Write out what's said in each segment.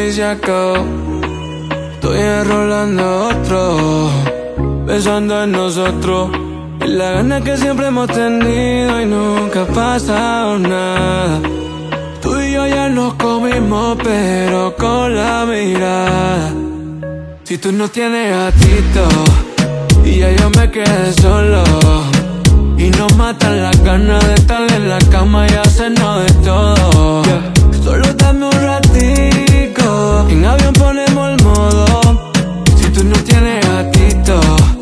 y se acabó. Estoy enrolando otro, pensando en nosotros, en la gana que siempre hemos tenido y nunca ha pasado nada. Tú y yo ya nos comimos, pero con la mirada. Si tú no tienes gatito y ya yo me quedé solo, y nos matan las ganas de estar en la cama y hacernos de todo. Solo dame un ratico, en avión ponemos el modo. Si tú no tienes gatito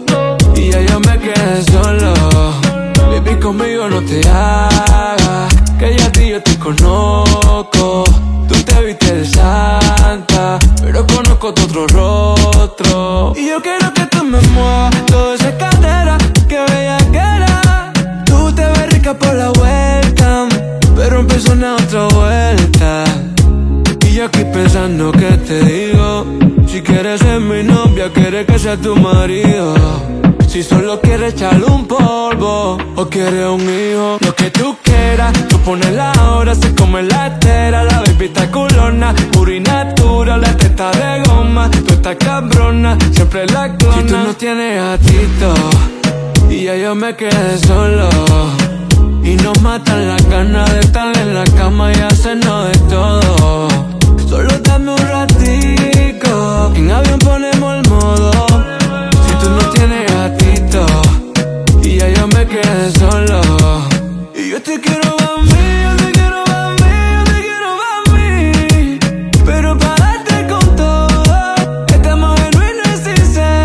y ya yo me quedé solo, baby, conmigo no te hagas, que ya a ti yo te conozco. Tú te viste de santa, pero conozco tu otro rostro. Y yo quiero que tú me muevas toda esa cadera, que bella que era. Tú te ves rica por la vuelta, pero empezó una otra vuelta. Y yo aquí pensando que te digo, si quieres ser mi novia, quieres que sea tu marido. Si solo quieres echarle un polvo o quieres un hijo, lo que tú quieras. Tú pones la hora, se come la estera. La baby está culona, pura y natura. La teta de goma, tú estás cabrona, siempre la clona. Si tú no tienes gatito y ya yo me quedé solo, y nos matan las ganas de estar en la cama y hacernos de todo. Solo dame un ratico, en avión ponemos el modo. Si tú no tienes gatito y ya yo me quedé solo, y yo te quiero pa' mí, yo te quiero pa' mí, yo te quiero pa' mí, pero pa' darte con todo, estamos genuino y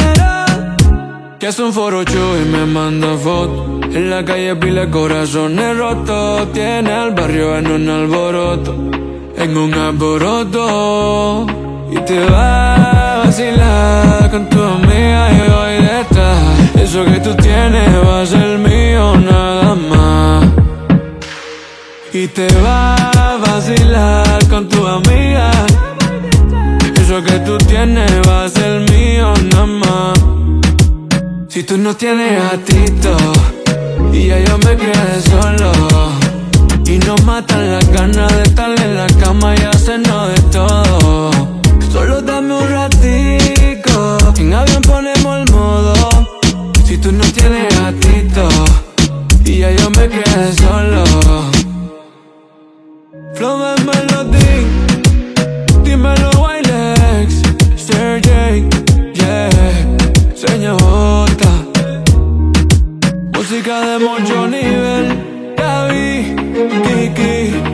sincero. Que es un forocho y me manda fotos, en la calle pila corazones rotos. Tiene al barrio en un alboroto, en un alboroto. Y te va a vacilar con tu amiga y voy detrás. Eso que tú tienes va a ser mío nada más. Y te va a vacilar con tu amiga. Eso que tú tienes va a ser mío nada más. Si tú no tienes gatito y ya yo me quedé solo, y nos matan las ganas de estar en la cama y hacernos de todo. Solo dame un ratico, en avión ponemos el modo. Si tú no tienes gatito y ya yo me quedé solo. Flow and Melody, dímelo Wilex, Sergey, yeah, Señor J. Música de mucho nivel, David, Kiki.